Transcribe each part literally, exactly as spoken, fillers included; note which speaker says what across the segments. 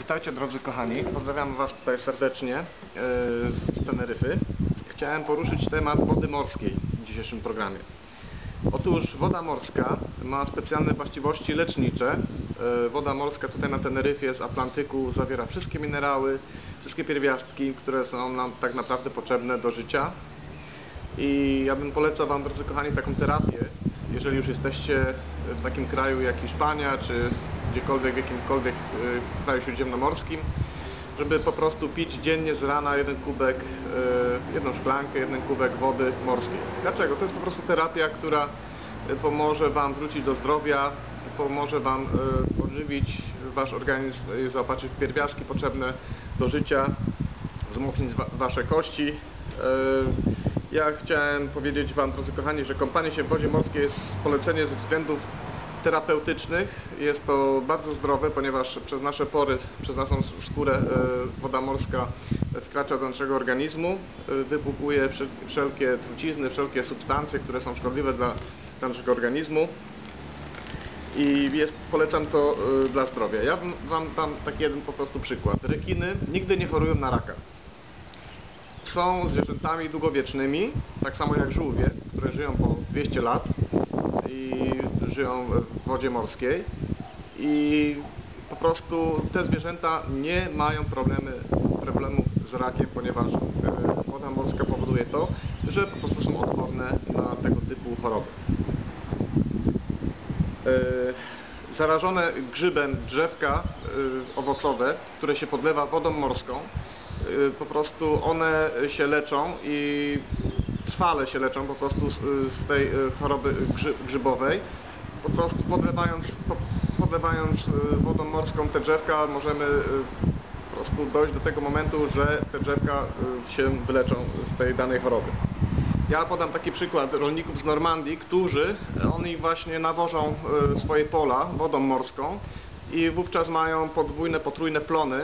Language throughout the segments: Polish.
Speaker 1: Witajcie drodzy kochani, pozdrawiam Was tutaj serdecznie yy, z Teneryfy. Chciałem poruszyć temat wody morskiej w dzisiejszym programie. Otóż woda morska ma specjalne właściwości lecznicze. Yy, woda morska tutaj na Teneryfie z Atlantyku zawiera wszystkie minerały, wszystkie pierwiastki, które są nam tak naprawdę potrzebne do życia. I ja bym polecał Wam, drodzy kochani, taką terapię, jeżeli już jesteście w takim kraju jak Hiszpania, czy gdziekolwiek, w jakimkolwiek kraju śródziemnomorskim, żeby po prostu pić dziennie z rana jeden kubek, jedną szklankę, jeden kubek wody morskiej. Dlaczego? To jest po prostu terapia, która pomoże Wam wrócić do zdrowia, pomoże Wam odżywić Wasz organizm, zaopatrzyć w pierwiastki potrzebne do życia, wzmocnić Wasze kości. Ja chciałem powiedzieć Wam, drodzy kochani, że kąpanie się w wodzie morskiej jest polecenie ze względów terapeutycznych. Jest to bardzo zdrowe, ponieważ przez nasze pory, przez naszą skórę woda morska wkracza do naszego organizmu, wypłukuje wszelkie trucizny, wszelkie substancje, które są szkodliwe dla, dla naszego organizmu i jest, polecam to dla zdrowia. Ja Wam dam taki jeden po prostu przykład. Rekiny nigdy nie chorują na raka. Są zwierzętami długowiecznymi, tak samo jak żółwie, które żyją po dwieście lat i żyją w wodzie morskiej i po prostu te zwierzęta nie mają problemy, problemów z rakiem, ponieważ woda morska powoduje to, że po prostu są odporne na tego typu choroby. Zarażone grzybem drzewka owocowe, które się podlewa wodą morską, po prostu one się leczą i trwale się leczą po prostu z, z tej choroby grzybowej. Po prostu podlewając, podlewając wodą morską te drzewka możemy po prostu dojść do tego momentu, że te drzewka się wyleczą z tej danej choroby. Ja podam taki przykład rolników z Normandii, którzy oni właśnie nawożą swoje pola wodą morską i wówczas mają podwójne, potrójne plony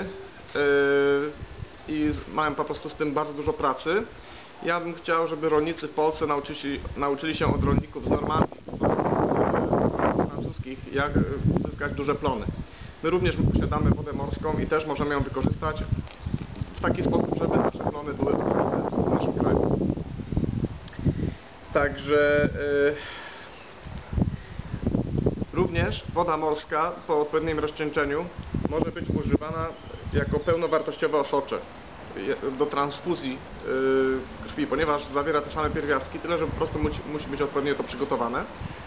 Speaker 1: i mają po prostu z tym bardzo dużo pracy. Ja bym chciał, żeby rolnicy w Polsce nauczyli, nauczyli się od rolników z Normandii, po prostu francuskich, jak uzyskać duże plony. My również posiadamy wodę morską i też możemy ją wykorzystać w taki sposób, żeby nasze plony były w naszym kraju. Także yy, również woda morska po odpowiednim rozcieńczeniu może być używana jako pełnowartościowe osocze do transfuzji krwi, ponieważ zawiera te same pierwiastki, tyle że po prostu musi, musi być odpowiednio to przygotowane.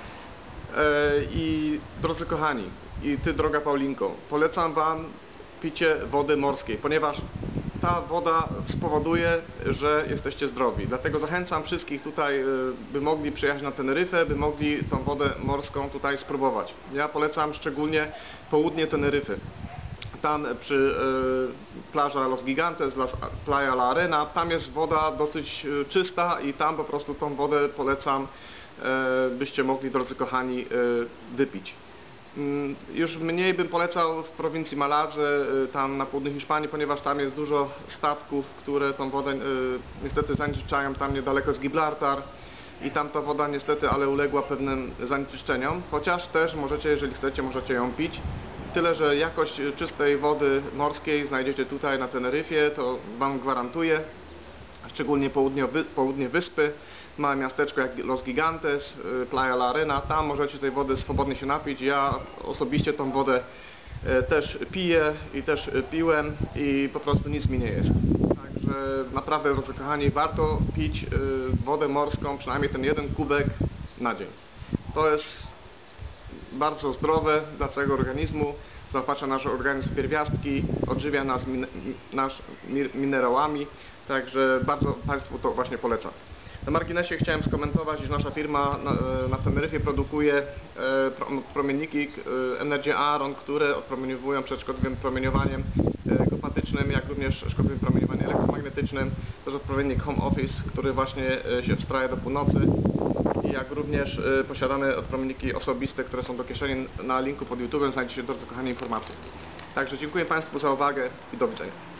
Speaker 1: I drodzy kochani, i Ty, droga Paulinko, polecam Wam picie wody morskiej, ponieważ ta woda spowoduje, że jesteście zdrowi. Dlatego zachęcam wszystkich tutaj, by mogli przyjechać na Teneryfę, by mogli tą wodę morską tutaj spróbować. Ja polecam szczególnie południe Teneryfy. Tam przy y, plaża Los Gigantes, Las, Playa La Arena, tam jest woda dosyć y, czysta i tam po prostu tą wodę polecam, y, byście mogli, drodzy kochani, y, wypić. Y, już mniej bym polecał w prowincji Maladze, y, tam na południu Hiszpanii, ponieważ tam jest dużo statków, które tą wodę y, niestety zanieczyszczają. Tam niedaleko jest Gibraltar i tam ta woda niestety, ale uległa pewnym zanieczyszczeniom, chociaż też możecie, jeżeli chcecie, możecie ją pić. Tyle, że jakość czystej wody morskiej znajdziecie tutaj na Teneryfie, to Wam gwarantuję, szczególnie południe, południe wyspy, małe miasteczko jak Los Gigantes, Playa La Arena, tam możecie tej wody swobodnie się napić. Ja osobiście tą wodę też piję i też piłem i po prostu nic mi nie jest. Także naprawdę, drodzy kochani, warto pić wodę morską, przynajmniej ten jeden kubek na dzień. To jest bardzo zdrowe dla całego organizmu, zaopatrza nasz organizm w pierwiastki, odżywia nas min, nasz minerałami, także bardzo Państwu to właśnie polecam. Na marginesie chciałem skomentować, iż nasza firma na, na Teneryfie produkuje e, promienniki e, Energy Aron, które odpromieniowują przed szkodliwym promieniowaniem e, kopatycznym, jak również szkodliwym promieniowaniem elektromagnetycznym. To jest odpowiednik Home Office, który właśnie e, się wstraja do północy. I jak również y, posiadamy odpromienniki osobiste, które są do kieszeni. Na linku pod YouTube'em znajdziecie, drodzy kochani, informacje. Także dziękuję Państwu za uwagę i do widzenia.